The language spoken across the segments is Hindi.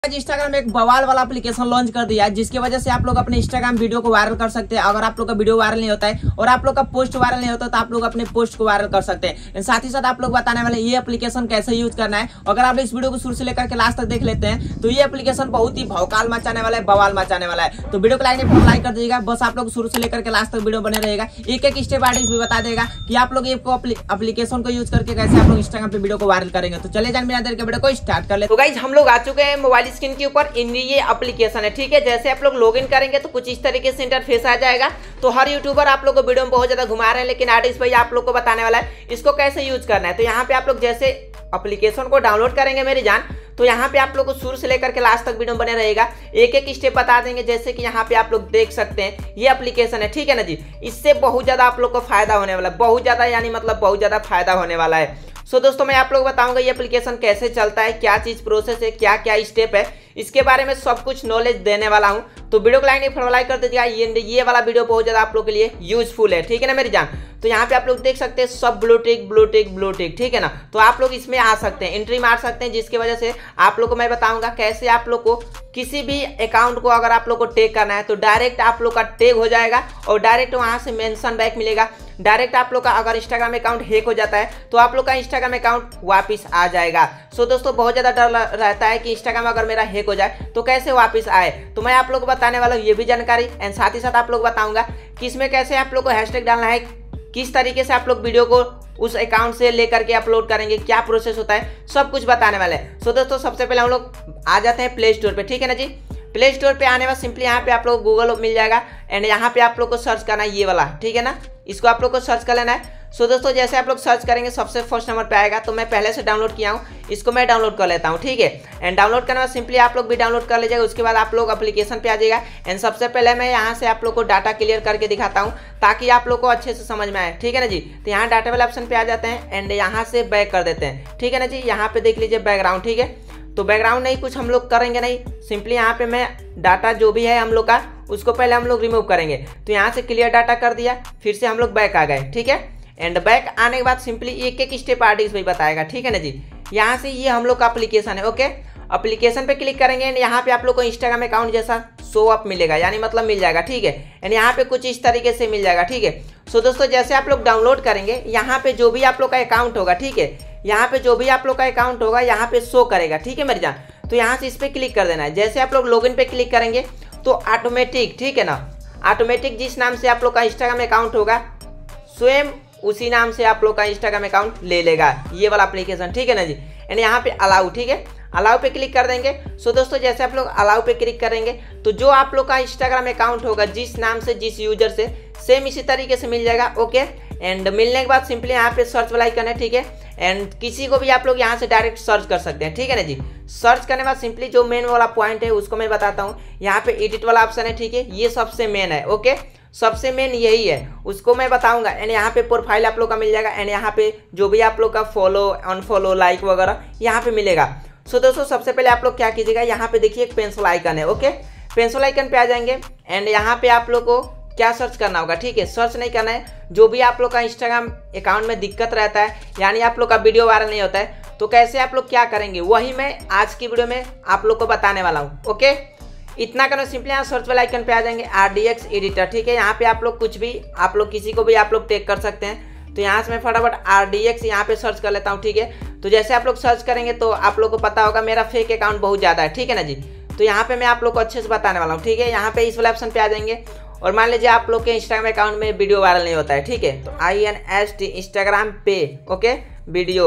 आज इंस्टाग्राम एक बवाल वाला एप्लीकेशन लॉन्च कर दिया है, जिसकी वजह से आप लोग अपने इंस्टाग्राम वीडियो को वायरल कर सकते हैं। अगर आप लोग का वीडियो वायरल नहीं होता है और आप लोग का पोस्ट वायरल नहीं होता तो आप लोग अपने पोस्ट को वायरल कर सकते हैं। साथ ही साथ आप लोग बताने वाले ये एप्लीकेशन कैसे यूज करना है। अगर आप इस वीडियो को शुरू से लेकर के लास्ट तक देख लेते हैं तो ये एप्लीकेशन बहुत ही भौकाल मचाने वाला है, बवाल मचाने वाला है। तो वीडियो को लाइक कर दीजिएगा। बस आप लोग शुरू से लेकर के लास्ट तक वीडियो बने रहेगा। एक एक स्टेप बाय भी बता देगा कि आप लोग एप्लीकेशन को यूज करके कैसे आप लोग इंस्टाग्राम पे वीडियो को वायरल करेंगे। तो चले जान बिना देर के वीडियो को स्टार्ट कर ले। तो गाइस हम लोग आ चुके हैं मोबाइल स्क्रीन के ऊपर। ये एप्लीकेशन है, ठीक है। जैसे आप लोग लॉगिन करेंगे तो कुछ इस तरीके से इंटरफेस आ जाएगा। तो हर यूट्यूबर आप लोग को वीडियो में बहुत ज्यादा घुमा रहे हैं, लेकिन आर्टिस्ट भाई आप लोग को बताने वाला है इसको कैसे यूज करना है। तो यहाँ पे आप लोग जैसे एप्लीकेशन को डाउनलोड करेंगे मेरी जान, तो यहाँ पे आप लोग को शुरू से लेकर के लास्ट तक वीडियो बने रहेगा। एक एक स्टेप बता देंगे। जैसे कि यहाँ पे आप लोग देख सकते हैं ये एप्लीकेशन है, ठीक है ना जी। इससे बहुत ज्यादा आप लोग को फायदा होने वाला है, बहुत ज्यादा यानी मतलब बहुत ज्यादा फायदा होने वाला है। सो दोस्तों मैं आप लोग बताऊंगा ये एप्लीकेशन कैसे चलता है, क्या चीज प्रोसेस है, क्या क्या स्टेप है, इसके बारे में सब कुछ नॉलेज देने वाला हूं। तो वीडियो को लाइक कर दीजिएगा। ये वाला वीडियो बहुत ज्यादा आप लोग के लिए यूजफुल है, ठीक है ना मेरी जान। तो यहाँ पे आप लोग देख सकते हैं सब ब्लूटिक, ठीक है ना। तो आप लोग इसमें आ सकते हैं, एंट्री मार सकते हैं, जिसकी वजह से आप लोग को मैं बताऊंगा कैसे आप लोग को किसी भी अकाउंट को अगर आप लोग को टैग करना है तो डायरेक्ट आप लोग का टैग हो जाएगा और डायरेक्ट वहां से मेंशन बैक मिलेगा। डायरेक्ट आप लोग का अगर इंस्टाग्राम अकाउंट हैक हो जाता है तो आप लोग का इंस्टाग्राम अकाउंट वापस आ जाएगा। सो दोस्तों बहुत ज्यादा डर रहता है कि इंस्टाग्राम अगर मेरा हैक हो जाए तो कैसे वापस आए। तो मैं आप लोग को बताने वाला हूँ ये भी जानकारी, एंड साथ ही साथ आप लोग बताऊंगा कि इसमें कैसे आप लोग को हैशटैग डालना है, किस तरीके से आप लोग वीडियो को उस अकाउंट से लेकर के अपलोड करेंगे, क्या प्रोसेस होता है, सब कुछ बताने वाले हैं। सो दोस्तों सबसे पहले हम लोग आ जाते हैं प्ले स्टोर पे, ठीक है ना जी। प्ले स्टोर पे आने में सिंपली यहाँ पे आप लोग गूगल मिल जाएगा एंड यहाँ पे आप लोग को सर्च करना है ये वाला, ठीक है ना। इसको आप लोग को सर्च कर लेना है। सो दोस्तों जैसे आप लोग सर्च करेंगे सबसे फर्स्ट नंबर पे आएगा। तो मैं पहले से डाउनलोड किया हूँ, इसको मैं डाउनलोड कर लेता हूँ, ठीक है। एंड डाउनलोड करने में सिंपली आप लोग भी डाउनलोड कर लीजिएगा। उसके बाद आप लोग एप्लीकेशन पे आ जाएगा। एंड सबसे पहले मैं यहाँ से आप लोग को डाटा क्लियर करके दिखाता हूँ ताकि आप लोग को अच्छे से समझ में आए, ठीक है ना जी। तो यहाँ डाटा वाले ऑप्शन पे आ जाते हैं एंड यहाँ से बैक कर देते हैं, ठीक है ना जी। यहाँ पे देख लीजिए बैकग्राउंड, ठीक है। तो बैकग्राउंड नहीं कुछ हम लोग करेंगे नहीं, सिंपली यहाँ पे मैं डाटा जो भी है हम लोग का उसको पहले हम लोग रिमूव करेंगे। तो यहाँ से क्लियर डाटा कर दिया, फिर से हम लोग बैक आ गए, ठीक है। एंड बैक आने के बाद सिंपली एक एक स्टेप आर्टिस्ट भाई बताएगा, ठीक है ना जी। यहाँ से ये हम लोग का एप्लीकेशन है, ओके। एप्लीकेशन पे क्लिक करेंगे एंड यहाँ पे आप लोग को इंस्टाग्राम अकाउंट जैसा शो अप मिलेगा, यानी मतलब मिल जाएगा, ठीक है। एंड यहाँ पे कुछ इस तरीके से मिल जाएगा, ठीक है। सो दोस्तों जैसे आप लोग डाउनलोड करेंगे यहाँ पे जो भी आप लोग का अकाउंट होगा, ठीक है, यहाँ पे जो भी आप लोग का अकाउंट होगा यहाँ पे शो करेगा, ठीक है मेरी जान। तो यहाँ से इस पे क्लिक कर देना है। जैसे आप लोग लॉगिन पे क्लिक करेंगे तो ऑटोमेटिक, ठीक है ना, ऑटोमेटिक जिस नाम से आप लोग का इंस्टाग्राम अकाउंट होगा स्वयं उसी नाम से आप लोग का इंस्टाग्राम अकाउंट ले लेगा ये वाला एप्लीकेशन, ठीक है ना जी। एंड यहाँ पे अलाउ, ठीक है, अलाउ पे क्लिक कर देंगे। सो दोस्तों जैसे आप लोग अलाउ पे क्लिक करेंगे तो जो आप लोग का इंस्टाग्राम अकाउंट होगा जिस नाम से जिस यूजर से सेम इसी तरीके से मिल जाएगा, ओके। एंड मिलने के बाद सिंपली यहाँ पे सर्च वाला आइकन है, ठीक है। एंड किसी को भी आप लोग यहाँ से डायरेक्ट सर्च कर सकते हैं, ठीक है ना जी। सर्च करने के बाद सिंपली जो मेन वाला पॉइंट है उसको मैं बताता हूँ। यहाँ पे एडिट वाला ऑप्शन है, ठीक है, ये सबसे मेन है, ओके, सबसे मेन यही है, उसको मैं बताऊंगा। एंड यहाँ पे प्रोफाइल आप लोग का मिल जाएगा एंड यहाँ पे जो भी आप लोग का फॉलो अनफॉलो लाइक वगैरह यहाँ पे मिलेगा। सो दोस्तों सबसे पहले आप लोग क्या कीजिएगा, यहाँ पे देखिए एक पेंसिल आइकन है, ओके। पेंसिल आइकन पे आ जाएंगे एंड यहाँ पे आप लोग को क्या सर्च करना होगा, ठीक है, सर्च नहीं करना है। जो भी आप लोग का इंस्टाग्राम अकाउंट में दिक्कत रहता है, यानी आप लोग का वीडियो वायरल नहीं होता है, तो कैसे आप लोग क्या करेंगे वही मैं आज की वीडियो में आप लोग को बताने वाला हूँ, ओके। इतना करना, सिंपली यहाँ सर्च वाला आइकन पे आ जाएंगे RDX एडिटर, ठीक है। यहाँ पे आप लोग कुछ भी आप लोग किसी को भी आप लोग टैग कर सकते हैं। तो यहाँ से मैं फटाफट RDX यहाँ पे सर्च कर लेता हूँ, ठीक है। तो जैसे आप लोग सर्च करेंगे तो आप लोग को पता होगा मेरा फेक अकाउंट बहुत ज़्यादा है, ठीक है ना जी। तो यहाँ पे मैं आप लोग को अच्छे से बताने वाला हूँ, ठीक है। यहाँ पे इस वाले ऑप्शन पे आ जाएंगे और मान लीजिए आप लोग के इंस्टाग्राम अकाउंट में वीडियो वायरल नहीं होता है, ठीक है। तो INST इंस्टाग्राम पे, okay, video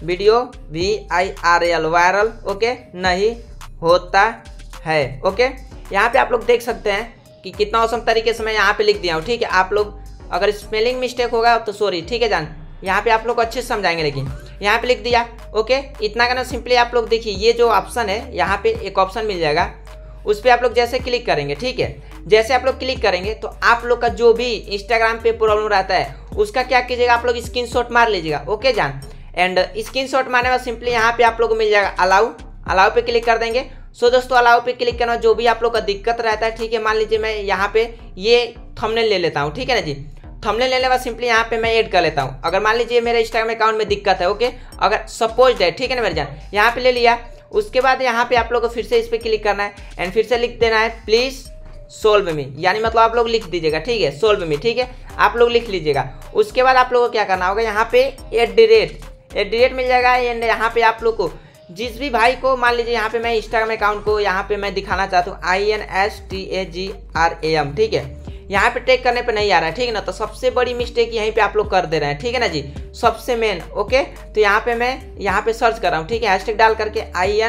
VIRL viral, okay, नहीं होता है, ओके। यहाँ पे आप लोग देख सकते हैं कि कितना औसम तरीके से मैं यहाँ पे लिख दिया हूँ, ठीक है। आप लोग अगर स्पेलिंग मिस्टेक होगा तो सॉरी, ठीक है जान। यहाँ पे आप लोग को अच्छे से समझाएंगे, लेकिन यहाँ पे लिख दिया, ओके। इतना करना, सिंपली आप लोग देखिए ये जो ऑप्शन है यहाँ पे एक ऑप्शन मिल जाएगा, उस पर आप लोग जैसे क्लिक करेंगे, ठीक है। जैसे आप लोग क्लिक करेंगे तो आप लोग का जो भी इंस्टाग्राम पे प्रॉब्लम रहता है उसका क्या कीजिएगा, आप लोग स्क्रीनशॉट मार लीजिएगा, ओके जान। एंड स्क्रीनशॉट मारने में सिंपली यहाँ पे आप लोग को मिल जाएगा अलाउ पे क्लिक कर देंगे। सो दोस्तों अलाउ पे क्लिक करना, जो भी आप लोग का दिक्कत रहता है, ठीक है। मान लीजिए मैं यहाँ पे ये थंबनेल ले लेता हूँ, ठीक है ना जी। थंबनेल लेने के बाद सिंपली यहाँ पे मैं ऐड कर लेता हूँ। अगर मान लीजिए मेरे इंस्टाग्राम अकाउंट में दिक्कत है, ओके, अगर सपोज है, ठीक है ना मेरे जान, यहाँ पे ले लिया। उसके बाद यहाँ पे आप लोग को फिर से इस पर क्लिक करना है एंड फिर से लिख देना है प्लीज सोल्व मी, यानी मतलब आप लोग लिख दीजिएगा, ठीक है, सोल्व मी, ठीक है, आप लोग लिख लीजिएगा। उसके बाद आप लोगों को क्या करना होगा, यहाँ पे @ मिल जाएगा एंड यहाँ पे आप लोग को जिस भी भाई को मान लीजिए यहाँ पे मैं इंस्टाग्राम अकाउंट को यहाँ पे मैं दिखाना चाहता हूँ INSTAGRAM, ठीक है, यहाँ पे टैग करने पे नहीं आ रहा है, ठीक है ना। तो सबसे बड़ी मिस्टेक यहीं पे आप लोग कर दे रहे हैं, ठीक है ना जी, सबसे मेन। ओके, तो यहाँ पे मैं यहाँ पे सर्च कर रहा हूँ, ठीक है, हैशटैग डाल करके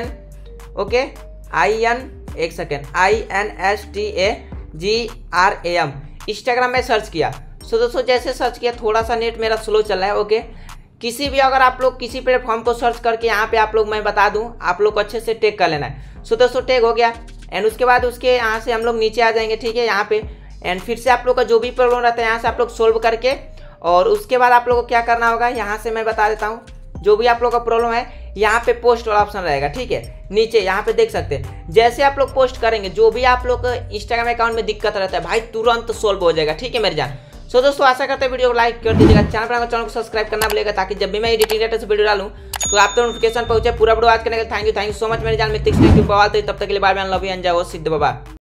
INSTAGRAM इंस्टाग्राम में सर्च किया। सो दोस्तों जैसे सर्च किया, थोड़ा सा नेट मेरा स्लो चल रहा है। ओके, किसी भी अगर आप लोग किसी प्लेटफॉर्म को सर्च करके यहाँ पे आप लोग मैं बता दूँ, आप लोग को अच्छे से टैग कर लेना है। सो दोस्तों टैग हो गया एंड उसके बाद उसके यहाँ से हम लोग नीचे आ जाएंगे, ठीक है, यहाँ पे एंड फिर से आप लोग का जो भी प्रॉब्लम रहता है यहाँ से आप लोग सोल्व करके, और उसके बाद आप लोग को क्या करना होगा, यहाँ से मैं बता देता हूँ, जो भी आप लोग का प्रॉब्लम है यहाँ पे पोस्ट वाला ऑप्शन रहेगा, ठीक है, नीचे यहाँ पे देख सकते हैं। जैसे आप लोग पोस्ट करेंगे, जो भी आप लोग इंस्टाग्राम अकाउंट में दिक्कत रहता है भाई, तुरंत सोल्व हो जाएगा, ठीक है मेरे जान। सो दोस्तों आशा करते हैं वीडियो को लाइक कर दीजिएगा, चैनल को सब्सक्राइब करना भूलिएगा, ताकि जब भी मैं एडिटिंग से वीडियो डालूं तो आप तो नोटिफिकेशन पहुंचे। पूरा वीडियो आज करने के लिए थैंक यू सो मच मेरे जान मित्र, तब तक के लिए bye bye, love you and जय हो सिद्ध बाबा।